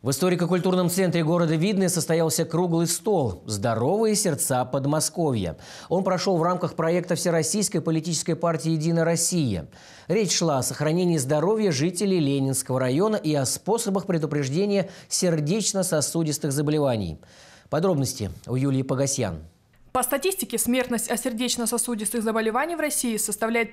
В историко-культурном центре города Видное состоялся круглый стол «Здоровые сердца Подмосковья». Он прошел в рамках проекта Всероссийской политической партии «Единая Россия». Речь шла о сохранении здоровья жителей Ленинского района и о способах предупреждения сердечно-сосудистых заболеваний. Подробности у Юлии Погосян. По статистике, смертность от сердечно-сосудистых заболеваний в России составляет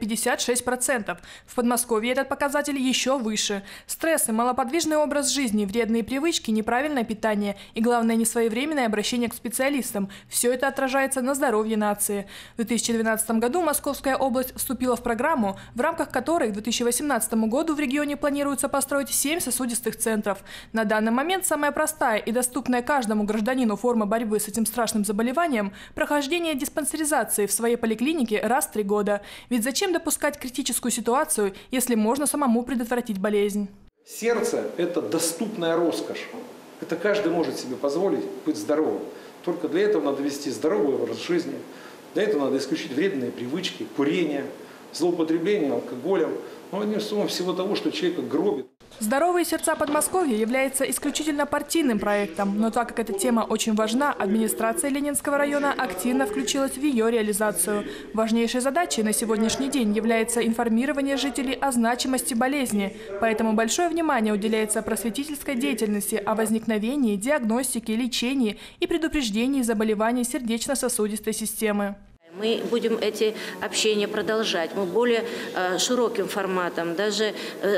56%. В Подмосковье этот показатель еще выше. Стрессы, малоподвижный образ жизни, вредные привычки, неправильное питание и, главное, несвоевременное обращение к специалистам – все это отражается на здоровье нации. В 2012 году Московская область вступила в программу, в рамках которой к 2018 году в регионе планируется построить 7 сосудистых центров. На данный момент самая простая и доступная каждому гражданину форма борьбы с этим страшным заболеванием – прохождение диспансеризации в своей поликлинике раз в 3 года. Ведь зачем допускать критическую ситуацию, если можно самому предотвратить болезнь? Сердце – это доступная роскошь. Это каждый может себе позволить быть здоровым. Только для этого надо вести здоровый образ жизни. Для этого надо исключить вредные привычки, курение, злоупотребление алкоголем. Но одним словом всего того, что человека гробит. «Здоровые сердца Подмосковья» является исключительно партийным проектом, но так как эта тема очень важна, администрация Ленинского района активно включилась в ее реализацию. Важнейшей задачей на сегодняшний день является информирование жителей о значимости болезни, поэтому большое внимание уделяется просветительской деятельности о возникновении, диагностике, лечении и предупреждении заболеваний сердечно-сосудистой системы. Мы будем эти общения продолжать. Мы более широким форматом, даже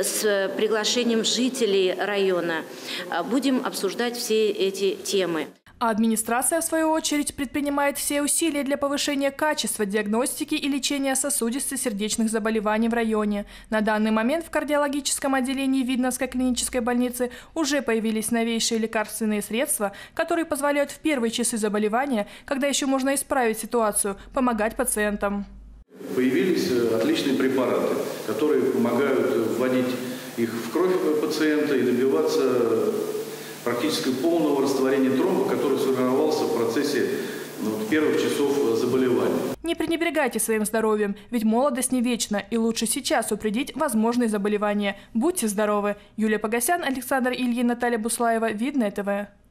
с приглашением жителей района, будем обсуждать все эти темы. А администрация, в свою очередь, предпринимает все усилия для повышения качества диагностики и лечения сосудистых сердечных заболеваний в районе. На данный момент в кардиологическом отделении Видновской клинической больницы уже появились новейшие лекарственные средства, которые позволяют в первые часы заболевания, когда еще можно исправить ситуацию, помогать пациентам. Появились отличные препараты, которые помогают вводить их в кровь пациента и добиваться практически полного растворения тромба, который сформировался в процессе первых часов заболевания. Не пренебрегайте своим здоровьем, ведь молодость не вечна, и лучше сейчас упредить возможные заболевания. Будьте здоровы! Юлия Погосян, Александр Ильин, Наталья Буслаева, Видное ТВ.